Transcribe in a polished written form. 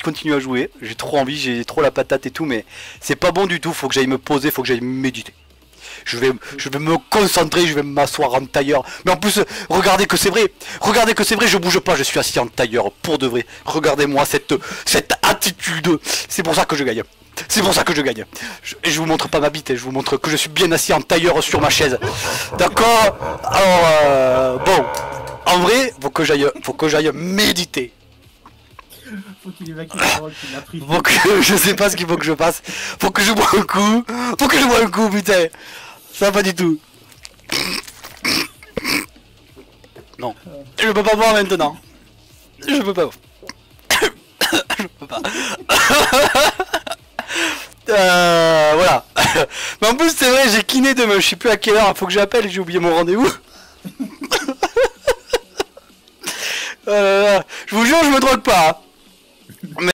continuer à jouer. J'ai trop envie, j'ai trop la patate et tout, mais c'est pas bon du tout. Faut que j'aille me poser, faut que j'aille méditer. Je vais me concentrer, je vais m'asseoir en tailleur. Mais en plus, regardez que c'est vrai. Regardez que c'est vrai, je bouge pas, je suis assis en tailleur pour de vrai. Regardez-moi cette attitude. C'est pour ça que je gagne. C'est pour ça que je gagne. Je vous montre pas ma bite, je vous montre que je suis bien assis en tailleur sur ma chaise. D'accord. Alors, bon. En vrai, faut que j'aille méditer. Faut qu'il évacue la parole qu'il a pris. Faut que je sais pas ce qu'il faut que je fasse. Faut que je bois un coup. Faut que je bois un coup, putain. Ça va pas du tout. Non. Je peux pas boire maintenant. Je peux pas. Je peux pas. Voilà. Mais en plus c'est vrai, j'ai kiné demain, je sais plus à quelle heure, faut que j'appelle, j'ai oublié mon rendez-vous. Je vous jure, je me drogue pas. Hein.